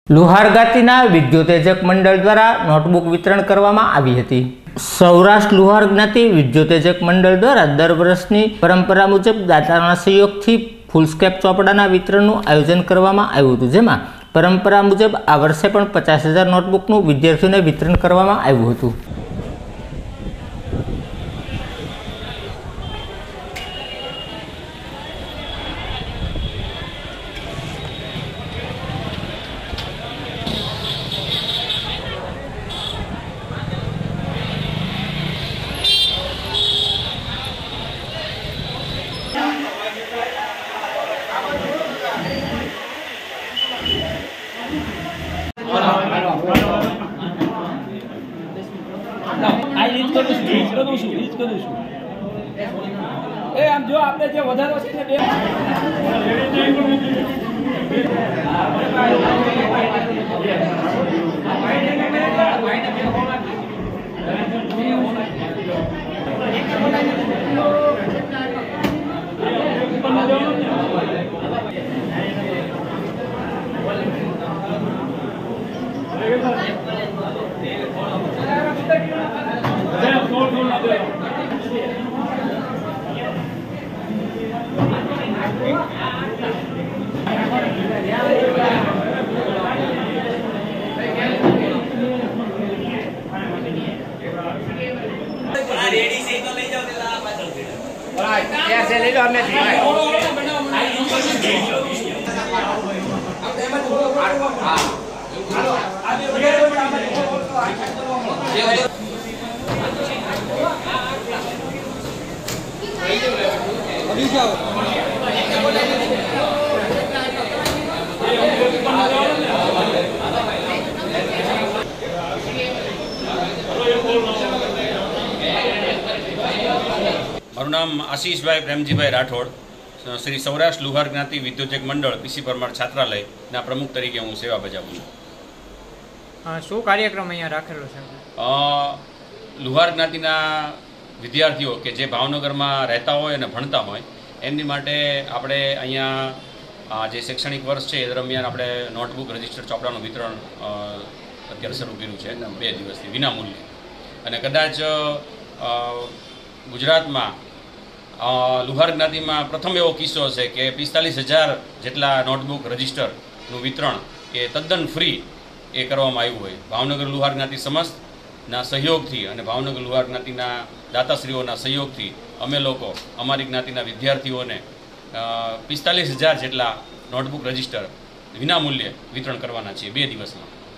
લુહાર જ્ઞાતિના વિદ્યોતેજક મંડળ દ્વારા નોટબુક વિતરણ કરવામાં આવી હતી। સૌરાષ્ટ્ર લુહાર જ્ઞાતિ વિદ્યોતેજક મંડળ દ્વારા દર વર્ષની પરંપરા મુજબ દાતાના સહયોગથી ફૂલસ્કેપ ચોપડાના વિતરણનું આયોજન કરવામાં આવ્યું હતું, જેમાં પરંપરા મુજબ આ વર્ષે પણ 50,000 નોટબુકનું વિદ્યાર્થીઓને વિતરણ કરવામાં આવ્યું હતું। આમ જો આપણે જે વધારો છે ને रेडी से तो ले जाओ तेरा पाछળ થી कैसे ले लो हमने अभी जाओ મારું નામ આશીષભાઈ પ્રેમજીભાઈ રાઠોડ, શ્રી સૌરાષ્ટ્ર લુહાર જ્ઞાતિ વિદ્યોતેજક મંડળ પીસી પરમાર છાત્રાલયના પ્રમુખ તરીકે હું સેવા બજાવું છું। શું કાર્યક્રમ અહીંયા રાખેલો છે? લુહાર જ્ઞાતિના વિદ્યાર્થીઓ કે જે ભાવનગરમાં રહેતા હોય અને ભણતા હોય એમની માટે આપણે અહીંયા જે શૈક્ષણિક વર્ષ છે એ દરમિયાન આપણે નોટબુક રજિસ્ટર ચોપડાનું વિતરણ અત્યારે શરૂ કર્યું છે 2 દિવસથી વિનામૂલ્યે। અને કદાચ ગુજરાતમાં લુહાર જ્ઞાતિમાં પ્રથમ એવો કિસ્સો છે કે 45,000 જેટલા નોટબુક રજિસ્ટરનું વિતરણ એ તદ્દન ફ્રી એ કરવામાં આવ્યું હોય। ભાવનગર લુહાર જ્ઞાતિ સમસ્તના સહયોગથી અને ભાવનગર લુહાર જ્ઞાતિના દાતાશ્રીઓના સહયોગથી અમે લોકો અમારી જ્ઞાતિના વિદ્યાર્થીઓને 45,000 જેટલા નોટબુક રજિસ્ટર વિનામૂલ્યે વિતરણ કરવાના છીએ 2 દિવસમાં।